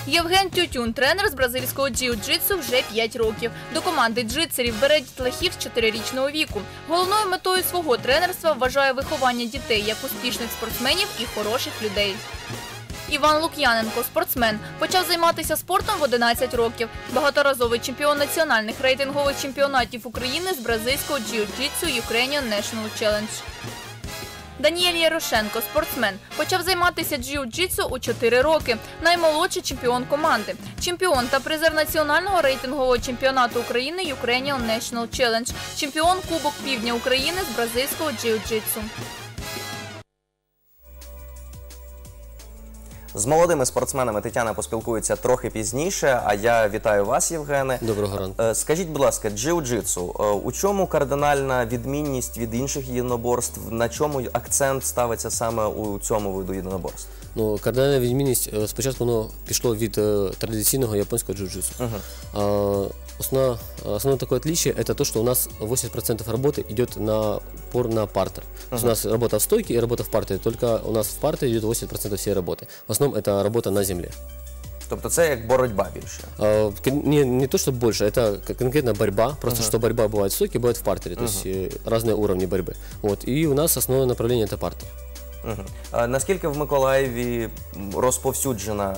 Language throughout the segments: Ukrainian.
Євген Тютюн – тренер з бразильського джиу-джитсу вже 5 років. До команди джитсерів бере дітлахів з 4-річного віку. Головною метою свого тренерства вважає виховання дітей як успішних спортсменів і хороших людей. Іван Лук'яненко – спортсмен. Почав займатися спортом в 11 років. Багаторазовий чемпіон національних рейтингових чемпіонатів України з бразильського джиу-джитсу Ukrainian National Challenge. Даніель Ярошенко – спортсмен. Почав займатися джиу-джитсу у 4 роки. Наймолодший чемпіон команди. Чемпіон та призер національного рейтингового чемпіонату України Ukrainian National Challenge. Чемпіон Кубок Півдня України з бразильського джиу-джитсу. З молодими спортсменами Тетяна поспілкується трохи пізніше, а я вітаю вас, Євгене. Доброго ранку. Скажіть, будь ласка, джиу-джитсу, у чому кардинальна відмінність від інших єдиноборств? На чому акцент ставиться саме у цьому виду єдиноборств? Ну, кардинальна відмінність, спочатку воно пішло від традиційного японського джиу-джитсу. Основное такое отличие – это то, что у нас 80% работы идет на партер. То есть у нас работа в стойке и работа в партере. Только у нас в партере идет 80% всей работы. В основном это работа на земле. Тобто це як боротьба більше? Не то, что больше, это конкретно борьба. Просто что борьба бывает в стойке, бывает в партере. То есть разные уровни борьбы. Вот. И у нас основное направление – это партер. Наскільки в Миколаєві розповсюджена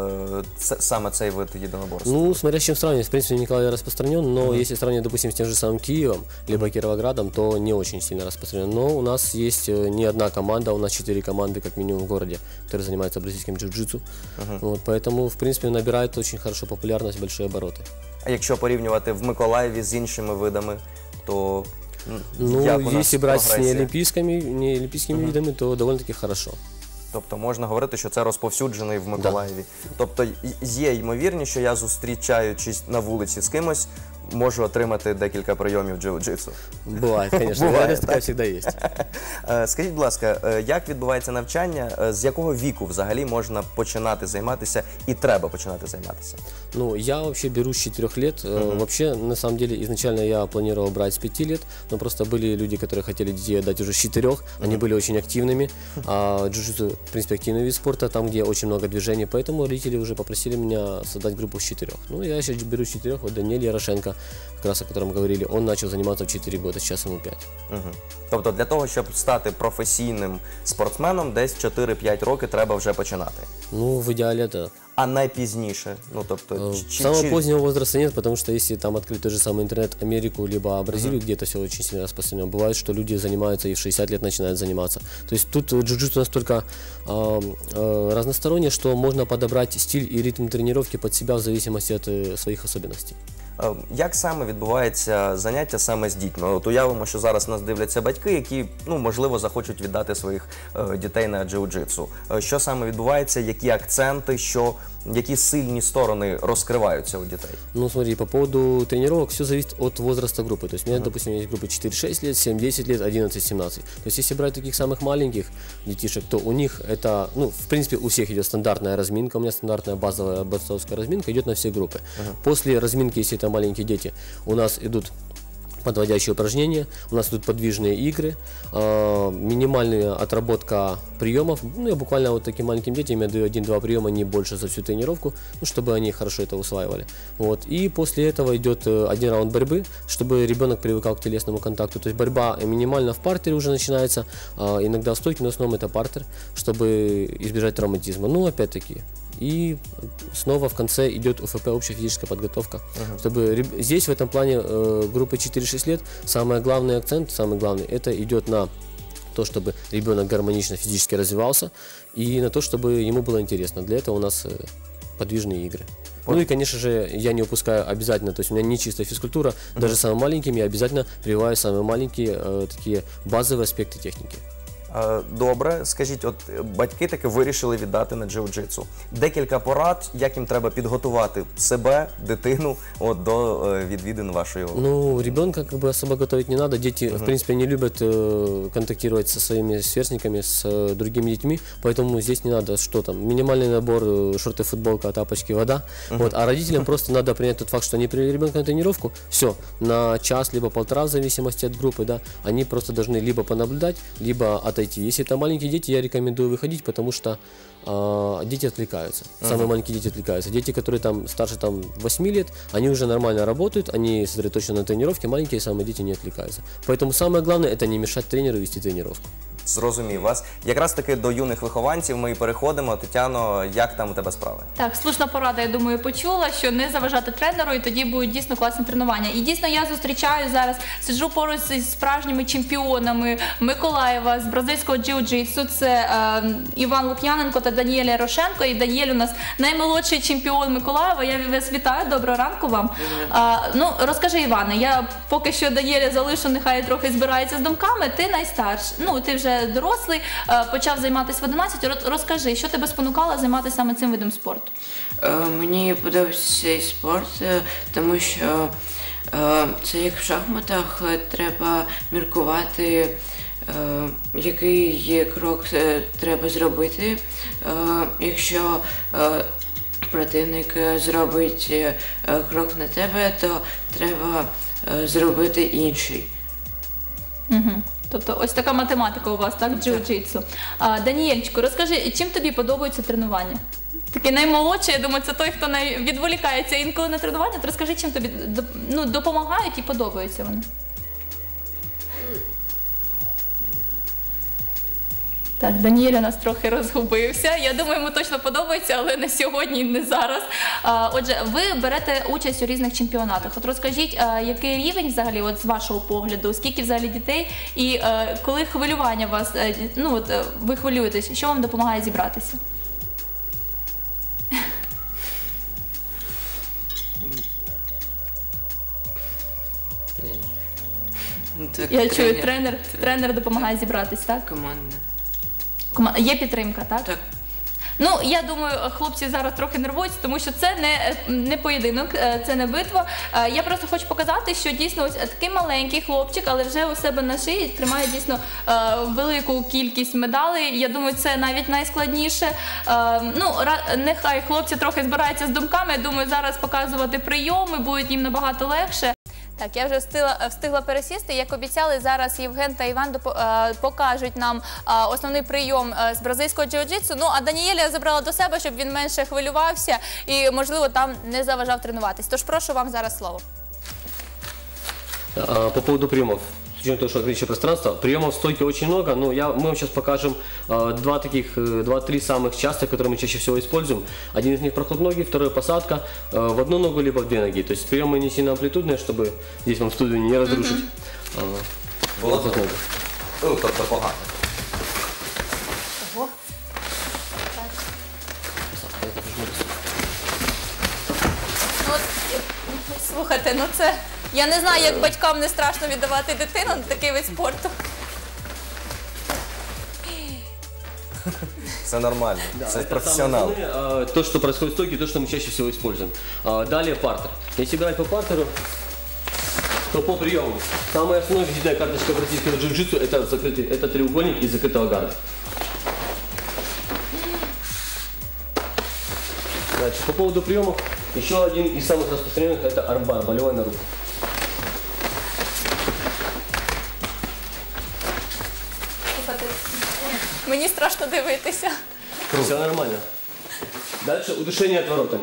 саме цей вид єдиноборства? Ну, смотря с чем сравнивать. В принципе, Николаев распространен, но если сравнивать, допустим, с тем же самым Киевом, либо Кировоградом, то не очень сильно распространен. Но у нас есть не одна команда, у нас 4 команды, как минимум, в городе, которые занимаются бразильским джиу-джитсу. Вот, поэтому, в принципе, набирает очень хорошо популярность, большие обороты. А якщо порівнювати в Миколаєві з іншими видами, то... Ну, если брать с неолимпийскими видами, то довольно-таки хорошо. Тобто можна говорити, що це розповсюджений в Миколаєві. Тобто є ймовірність, що я, зустрічаючись на вулиці з кимось, можу отримати декілька прийомів джиу-джитсу. Буває, звісно. Вероятність така завжди є. Скажіть, будь ласка, як відбувається навчання? З якого віку взагалі можна починати займатися і треба починати займатися? Ну, я вообще беру с 4 лет. Вообще, на самом деле, изначально я планировал брать с 5 лет, но просто были люди, которые хотели детей отдать уже с 4. Они были очень активными. Джиу-джитсу, в принципе, активный вид спорта, там, где очень много движений. Поэтому родители уже попросили меня создать группу с 4. Ну, я сейчас беру с 4. Вот Даниэль Ярошенко, как раз о котором говорили, он начал заниматься в 4 года, сейчас ему 5. Тобто для того, щоб стати професійним спортсменом, десь в 4-5 років треба вже починати? Ну, в идеале, да. А найпізніше? Ну, тобто, самого позднего возраста нет, потому что если там открыть тот же самый интернет Америку, либо Бразилию, где это все очень сильно распространено, бывает, что люди занимаются и в 60 лет начинают заниматься. То есть тут джиу-джитсу настолько разностороннее, что можно подобрать стиль и ритм тренировки под себя в зависимости от своих особенностей. Як саме відбувається заняття саме з дітьми? От уявимо, що зараз нас дивляться батьки, які, ну, можливо, захочуть віддати своїх дітей на джиу-джитсу. Що саме відбувається, які акценти, які сильні сторони розкриваються у дітей? Ну, смотри, по поводу тренировок все зависит от возраста группы. То есть у меня, допустим, есть группы 4-6 лет, 7-10 лет, 11-17. То есть если брать таких самых маленьких детишек, то у них это, ну, в принципе, у всех идет стандартная разминка, у меня стандартная базовая борцовская разминка идет на все группы. После разминки, если это маленькие дети, у нас идут подводящие упражнения, у нас идут подвижные игры, минимальная отработка приемов. Ну, я буквально вот таким маленьким детям я даю 1-2 приема, не больше за всю тренировку, ну, чтобы они хорошо это усваивали. Вот. И после этого идет 1 раунд борьбы, чтобы ребенок привыкал к телесному контакту. То есть борьба минимально в партере уже начинается, иногда в стойке, но в основном это партер, чтобы избежать травматизма. Ну, опять-таки. И снова в конце идет УФП, общая физическая подготовка. Чтобы здесь в этом плане группы 4-6 лет самый главный акцент, это идет на то, чтобы ребенок гармонично физически развивался и на то, чтобы ему было интересно. Для этого у нас подвижные игры. Ну и, конечно же, я не упускаю обязательно, то есть у меня не чистая физкультура, даже самым маленьким я обязательно прививаю самые маленькие такие базовые аспекты техники. Добре, скажіть, от батьки таки вирішили віддати на джиу-джитсу. Декілька порад, як їм треба підготувати себе, дитину, от, до відвідин вашої групи? Ну, ребенка как бы особо готовить не надо. Дети, в принципе, не любят контактировать со своими сверстниками, с другими детьми, поэтому здесь не надо, что там, минимальный набор, шорты, футболка, тапочки, вода. Вот, а родителям просто надо принять тот факт, что они привели ребенка на тренировку, все, на час, либо полтора, в зависимости от группы, да, они просто должны либо понаблюдать, либо от отойти. Если это маленькие дети, я рекомендую выходить, потому что дети отвлекаются. Самые маленькие дети отвлекаются. Дети, которые там старше 8 лет, они уже нормально работают, они сосредоточены на тренировке, маленькие самые дети не отвлекаются. Поэтому самое главное – это не мешать тренеру вести тренировку. Зрозумів вас. Якраз таки до юних вихованців ми і переходимо. Тетяно, як там у тебе справи? Так, слушна порада, я думаю, почула, що не заважати тренеру, і тоді будуть дійсно класні тренування. І дійсно я зустрічаю зараз, сиджу поруч зі справжніми чемпіонами Миколаєва з бразильського джиу-джитсу. Це Іван Лук'яненко та Даніель Ярошенко. І Даніель у нас наймолодший чемпіон Миколаєва. Я вас вітаю, доброго ранку вам. Ну, розкажи, Іване, я поки що Даніеля залишу, нехай трохи збирається з думками. Ти найстарший, ну, ти вже дорослий, почав займатися в 11. Розкажи, що тебе спонукало займатися саме цим видом спорту? Мені подобається цей спорт, тому що це як в шахматах, треба міркувати, який крок треба зробити. Якщо противник зробить крок на тебе, то треба зробити інший. Угу. Тобто ось така математика у вас, так, джиу-джитсу. Даніельчику, розкажи, чим тобі подобаються тренування? Такий наймолодший, я думаю, це той, хто відволікається інколи на тренування. То розкажи, чим тобі допомагають і подобаються вони? Так, Даніель у нас трохи розгубився. Я думаю, йому точно подобається, але не сьогодні, не зараз. Отже, ви берете участь у різних чемпіонатах. От розкажіть, який рівень взагалі, от з вашого погляду, скільки взагалі дітей, і коли хвилювання вас, ну от ви хвилюєтесь, що вам допомагає зібратися? Я чую, тренер допомагає зібратись, так? Команда. Є підтримка, так? Так. Ну, я думаю, хлопці зараз трохи нервуються, тому що це не поєдинок, це не битва. Я просто хочу показати, що дійсно ось такий маленький хлопчик, але вже у себе на шиї тримає дійсно велику кількість медалей. Я думаю, це навіть найскладніше. Ну, нехай хлопці трохи збираються з думками. Я думаю, зараз показувати прийоми буде їм набагато легше. Так, я вже встигла пересісти. Як обіцяли, зараз Євген та Іван покажуть нам основний прийом з бразильського джиу-джитсу. Ну, а Даніеля я забрала до себе, щоб він менше хвилювався і, можливо, там не заважав тренуватись. Тож прошу вам зараз слово. По поводу приемов. С учетом того, что ограниченное пространство, приемов в стойке очень много, но мы вам сейчас покажем 2-3 самых частых, которые мы чаще всего используем. Один из них проход ноги, второй посадка в одну ногу либо в две ноги. То есть приемы не сильно амплитудные, чтобы здесь вам студию не разрушить. Проход ноги. Ну, тобто погано. Ого. Ну, слухайте, ну це... Я не знаю, як батькам не страшно віддавати дитину на такий вид спорту. Все нормально, це професіонал. То, что происходит в стойке, то, что мы чаще всего используем. Далее партер. Если брать по партеру, то по приему. Самая основная визитная карточка бразильского джиу-джитсу – это треугольник из закрытого гарда. Дальше, по поводу приемов, еще один из самых распространенных – это армбар, болевой на руку. Мені страшно дивитися. Все нормально. Дальше удушение отворотами.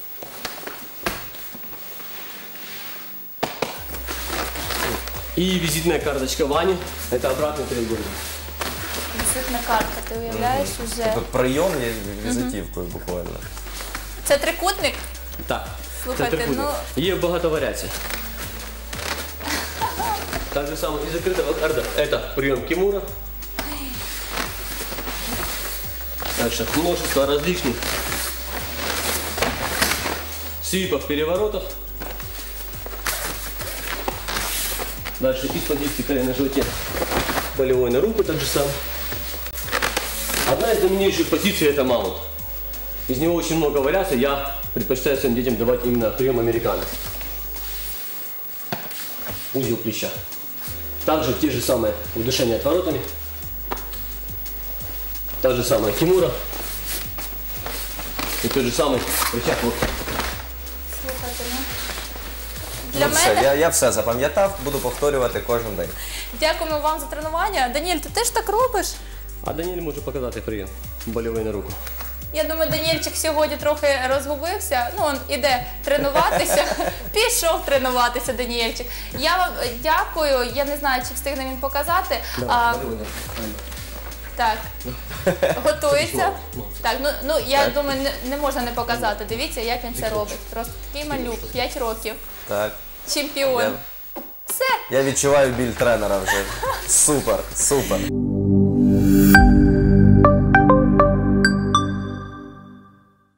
И визитная карточка Вани – это обратный треугольник. Візитна картка, ти уявляєш уже. Тут прийом є візитівкою буквально. Це трикутник? Так, Слухайте, це трикутник. Є багато варіацій. Так же само из закрытого гарда – это прием кимура. Дальше множество различных свипов, переворотов. Дальше из-под колена на животе, болевой на руку, так же самое. Одна из знаменитейших позиций – это маунт. Из него очень много вариаций, я предпочитаю своим детям давать именно прием американо. Узел плеча. Также те же самые удушения отворотами. Та же самая кимура. И тот же самый рычаг локтя. Слухайте, ну. Для Ну, все, мене... я все запам'ятав, буду повторювати кожен день. Дякуємо вам за тренування. Даніель, ти теж так робиш? А Даніель може показати при больовий на руку. Я думаю, Даніельчик сьогодні трохи розгубився. Ну, він іде тренуватися. Пішов тренуватися, Даніельчик. Я вам дякую. Я не знаю, чи встигне він показати. Так, готується. Так, ну я думаю, не можна не показати. Дивіться, як він це робить. Просто такий малюк, 5 років. Так. Чемпіон. Все. Я відчуваю біль тренера вже. Супер, супер.